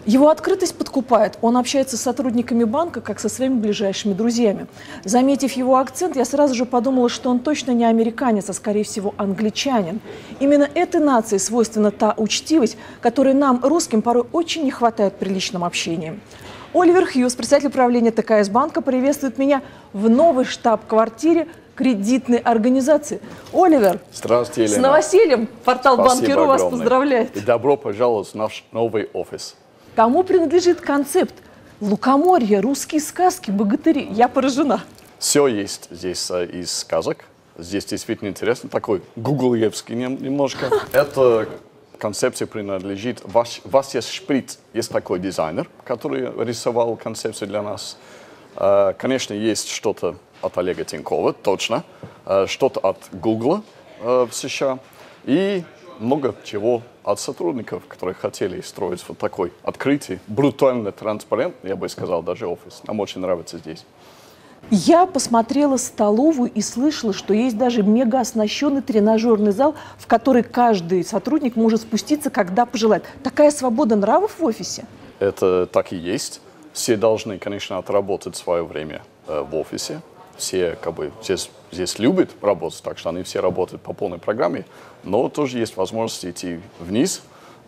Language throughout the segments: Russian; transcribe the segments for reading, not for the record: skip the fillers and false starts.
Его открытость подкупает. Он общается с сотрудниками банка, как со своими ближайшими друзьями. Заметив его акцент, я сразу же подумала, что он точно не американец, а, скорее всего, англичанин. Именно этой нации свойственна та учтивость, которой нам, русским, порой очень не хватает при личном общении. Оливер Хьюз, председатель правления ТКС банка, приветствует меня в новой штаб-квартире кредитной организации. Оливер, здравствуйте, Елена. С новосельем. Портал Спасибо Банкиру вас огромное. поздравляет. И добро пожаловать в наш новый офис. Кому принадлежит концепт лукоморья, русские сказки, богатыри? Я поражена. Все есть здесь из сказок. Здесь действительно интересно. Такой гуглевский немножко. Эта концепция принадлежит... Вас есть шприц. Есть такой дизайнер, который рисовал концепцию для нас. Конечно, есть что-то от Олега Тинькова, точно. Что-то от Гугла в США. И много чего от сотрудников, которые хотели строить вот такой открытый, брутальный, транспарентный, я бы сказал, даже офис. Нам очень нравится здесь. Я посмотрела столовую и слышала, что есть даже мега оснащенный тренажерный зал, в который каждый сотрудник может спуститься, когда пожелает. Такая свобода нравов в офисе? Это так и есть. Все должны, конечно, отработать свое время в офисе. Все здесь любят работать, так что они все работают по полной программе. Но тоже есть возможность идти вниз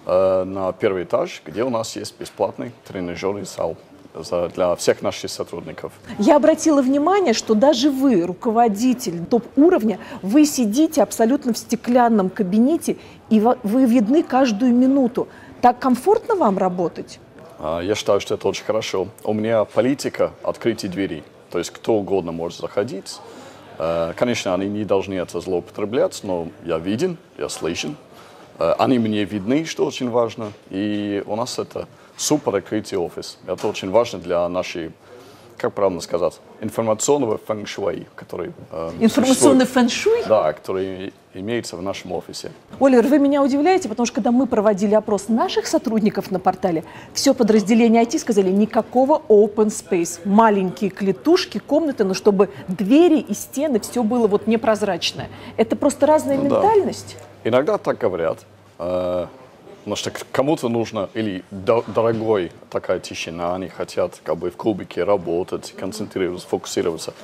на первый этаж, где у нас есть бесплатный тренажерный зал для всех наших сотрудников. Я обратила внимание, что даже вы, руководитель топ-уровня, вы сидите абсолютно в стеклянном кабинете, и вы видны каждую минуту. Так комфортно вам работать? Я считаю, что это очень хорошо. У меня политика открытия дверей. То есть кто угодно может заходить. Конечно, они не должны это злоупотреблять, но я виден, я слышен. Они мне видны, что очень важно. И у нас это супер открытый офис. Это очень важно для нашей, как правильно сказать, информационного фэн-шуй, который... Информационный фэн-шуй? Да, который имеется в нашем офисе. Оливер, вы меня удивляете, потому что когда мы проводили опрос наших сотрудников на портале, все подразделения IT сказали, никакого open space. Маленькие клетушки, комнаты, но чтобы двери и стены, все было вот непрозрачное. Это просто разная ментальность? Да. Иногда так говорят. Потому что кому-то нужно или дорогой такая тишина, они хотят как бы в кубике работать, концентрироваться, фокусироваться.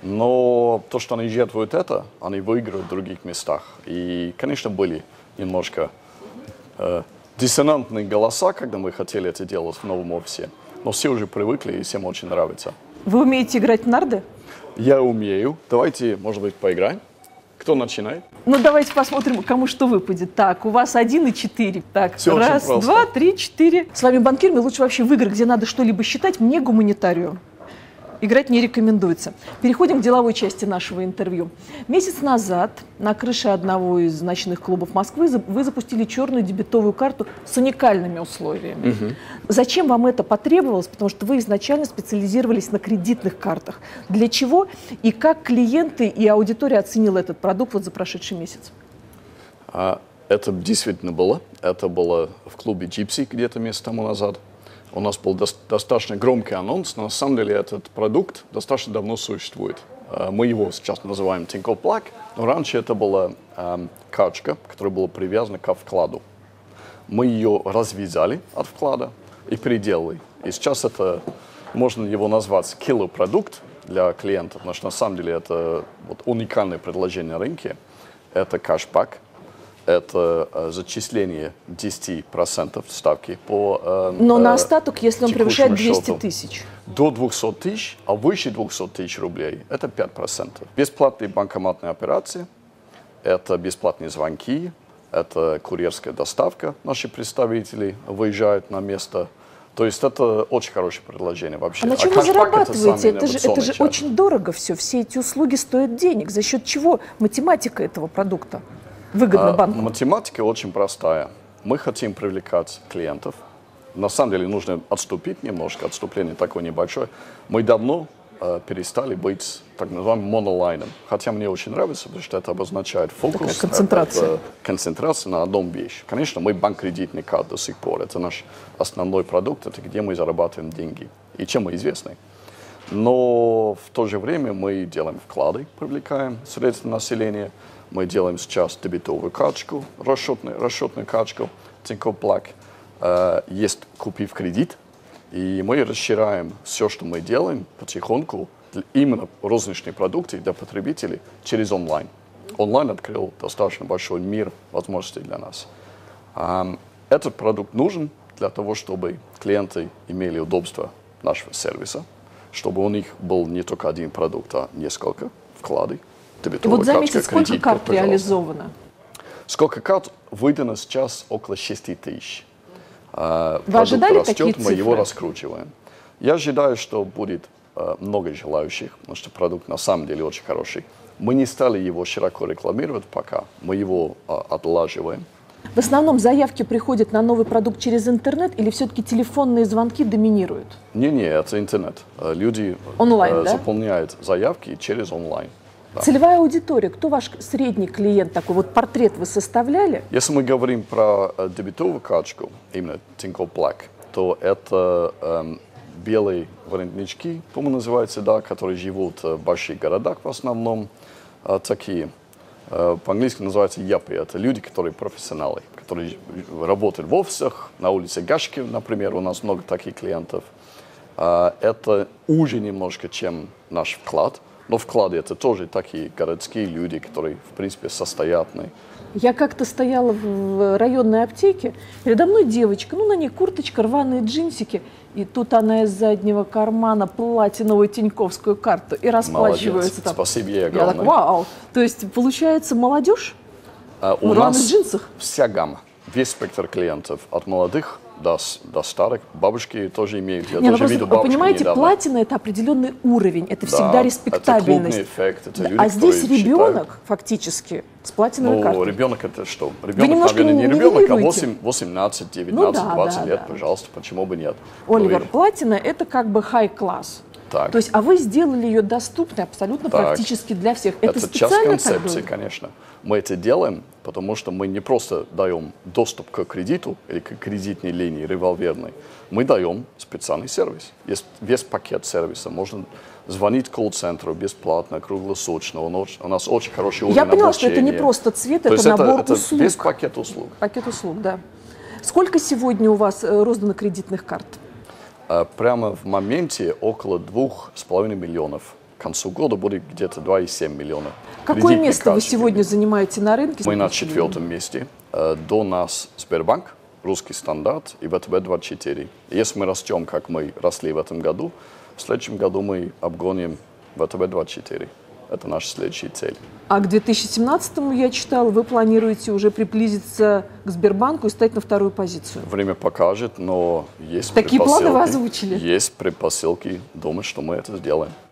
Но то, что они жертвуют это, они выигрывают в других местах. И, конечно, были немножко диссонантные голоса, когда мы хотели это делать в новом офисе. Но все уже привыкли и всем очень нравится. Вы умеете играть в нарды? Я умею. Давайте, может быть, поиграем. Кто начинает? Ну, давайте посмотрим, кому что выпадет. Так, у вас 1 и 4. Так, все раз, 2, 3, 4. С вами банкирами лучше вообще в игры, где надо что-либо считать, мне гуманитарию играть не рекомендуется. Переходим к деловой части нашего интервью. Месяц назад на крыше одного из ночных клубов Москвы вы запустили черную дебетовую карту с уникальными условиями. Зачем вам это потребовалось? Потому что вы изначально специализировались на кредитных картах. Для чего и как клиенты и аудитория оценила этот продукт вот за прошедший месяц? Это действительно было. Это было в клубе Gypsy где-то месяц тому назад. У нас был достаточно громкий анонс, но на самом деле этот продукт достаточно давно существует. Мы его сейчас называем Тинькофф Black, но раньше это была карточка, которая была привязана к вкладу. Мы ее развязали от вклада и переделали. И сейчас это, можно его назвать киллер-продукт для клиентов, потому что на самом деле это вот уникальное предложение на рынке. Это кэшбэк. Это зачисление 10% ставки по Но на остаток, если он превышает 200 тысяч. До 200 тысяч, а выше 200 тысяч рублей, это 5%. Бесплатные банкоматные операции, это бесплатные звонки, это курьерская доставка. Наши представители выезжают на место. То есть это очень хорошее предложение вообще. А на чем вы зарабатываете? Это же очень дорого все. Все эти услуги стоят денег. За счет чего математика этого продукта выгодна банку? Математика очень простая. Мы хотим привлекать клиентов. На самом деле нужно отступить немножко. Отступление такое небольшое. Мы давно перестали быть так называемым монолайном. Хотя мне очень нравится, потому что это обозначает фокус. Концентрация. Концентрация на одном вещи. Конечно, мы банк кредитный карт до сих пор. Это наш основной продукт, это где мы зарабатываем деньги. И чем мы известны. Но в то же время мы делаем вклады, привлекаем средства населения. Мы делаем сейчас дебетовую карточку, расчетную карточку Тинькофф Black. есть купив кредит, и мы расширяем все, что мы делаем потихоньку, именно розничные продукты для потребителей через онлайн. Онлайн открыл достаточно большой мир возможностей для нас. Этот продукт нужен для того, чтобы клиенты имели удобство нашего сервиса, чтобы у них был не только один продукт, а несколько вкладов. И вот за месяц сколько карт реализовано? Сколько карт выдано сейчас? Около 6 тысяч. Вы ожидали растет, такие мы цифры? его раскручиваем. Я ожидаю, что будет много желающих, потому что продукт на самом деле очень хороший. Мы не стали его широко рекламировать пока, мы его отлаживаем. В основном заявки приходят на новый продукт через интернет или все-таки телефонные звонки доминируют? Не, это интернет. Люди онлайн, да? заполняют заявки через онлайн. Да. Целевая аудитория, кто ваш средний клиент такой? Вот портрет вы составляли? Если мы говорим про дебетовую карточку, именно Tinkoff Black, то это белые воротнички, по-моему, называются, да, которые живут в больших городах в основном, такие. По-английски называются япи. Это люди, которые профессионалы, которые работают в офисах, на улице Гашки, например, у нас много таких клиентов. Это уже немножко, чем наш вклад. Но вклады это тоже такие городские люди, которые, в принципе, состоятельные. Я как-то стояла в районной аптеке, передо мной девочка, ну на ней курточка, рваные джинсики, и тут она из заднего кармана платиновую тиньковскую карту и расплачивается. Там. Спасибо ей огромное. Я так, вау! То есть, получается, молодежь у нас в джинсах? Вся гамма, весь спектр клиентов, от молодых до старых. Бабушки тоже имеют. Я тоже видел бабушку. Вы понимаете, недавно. платина – это определенный уровень, это всегда респектабельность. Это клубный эффект, это люди, а здесь ребенок считают... фактически с платиновой картой. Ребенок это что? Ребенок, наверное, не ребенок, а 18, 19, 20 лет, пожалуйста, почему бы нет? Оливер, платина – это как бы high-класс. То есть, а вы сделали ее доступной абсолютно практически для всех. Это часть специально концепции, конечно. Мы это делаем, потому что мы не просто даем доступ к кредиту или к кредитной линии револьверной. Мы даем специальный сервис. Есть весь пакет сервиса. Можно звонить колл-центру бесплатно, круглосуточно. У нас очень хороший уровень обучения. Я поняла, что это не просто цвет, это набор услуг. Весь пакет услуг. Пакет услуг, да. Сколько сегодня у вас роздано кредитных карт? Прямо в моменте около 2,5 миллионов. К концу года будет где-то 2,7 миллиона. Какое место вы сегодня занимаете на рынке? Мы на 4-м месте. До нас Сбербанк, Русский стандарт и ВТБ-24. Если мы растем, как мы росли в этом году, в следующем году мы обгоним ВТБ-24. Это наша следующая цель. А к 2017-му, я читала, вы планируете уже приблизиться к Сбербанку и стать на вторую позицию. Время покажет, но есть Такие планы вы озвучили? Есть предпосылки думать, что мы это сделаем.